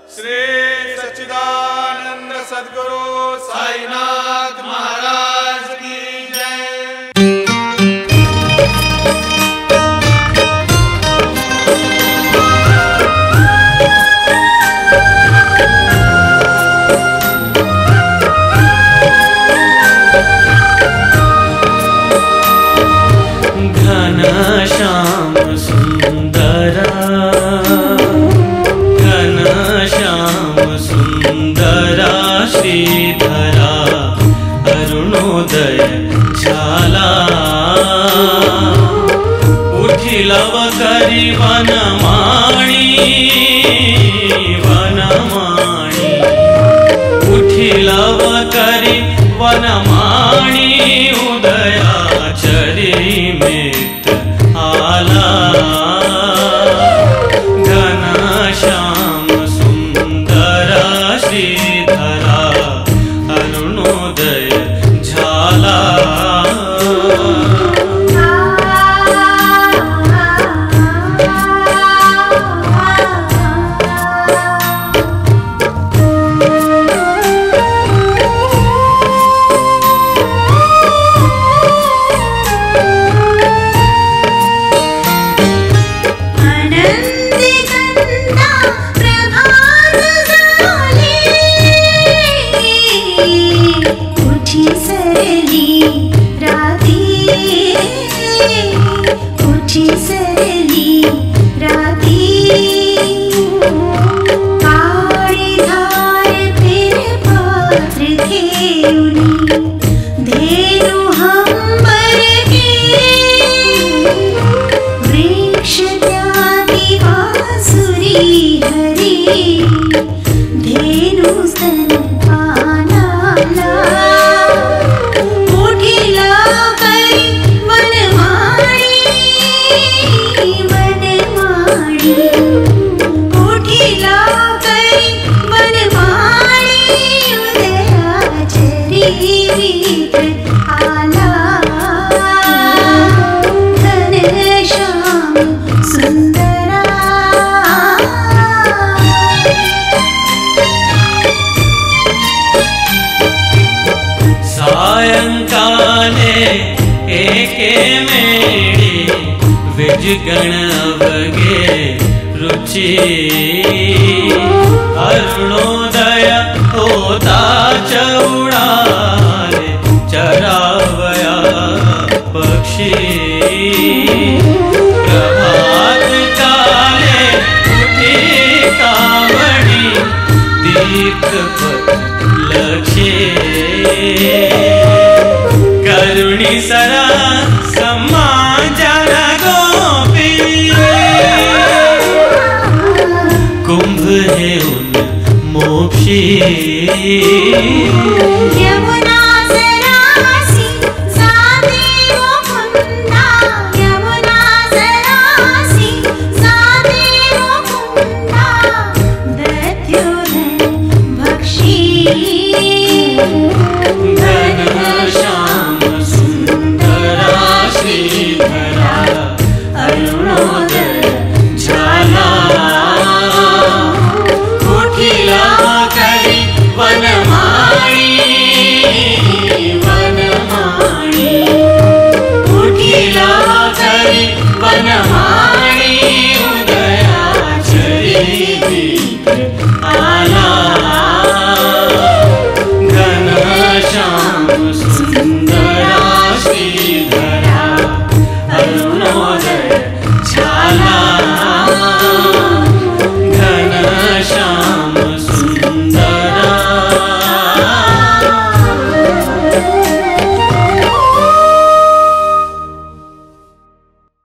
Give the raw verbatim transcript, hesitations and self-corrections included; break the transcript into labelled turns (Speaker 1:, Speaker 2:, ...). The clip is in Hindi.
Speaker 1: श्री सच्चिदानंद सद्गुरु साईनाथ महाराज की जय।
Speaker 2: घनश्याम सुंदरा, घनश्याम सुंदरा श्रीधरा अरुणोदय झाला। उठिलव करी वनमाणी, वनमाणी उठिलव करी वनमाणी। उदयाचरी मित आला, घनश्याम सुंदरा श्रीधरा अरुणोदय झाला। गण अवगे रुचि अरुणोदय होता चौड़ाले चरावया पक्षी। प्रभात काले उठी कावड़ी तीर्थ पथ लक्ष्य। करुणी सरा समाजन कुंभ है उन मोक्षी।
Speaker 3: यमुना सरासी सादे मुकुंदा, यमुना सरासी सादे मुकुंदा। दत्योधन भक्षी
Speaker 2: घनश्याम सुंदरा श्रीधरा अरुणोदय झाला। वनमाणी, वनमाणी उठिला करी वनमाणी। उदयाचरी मित आला, घनश्याम सुंदरा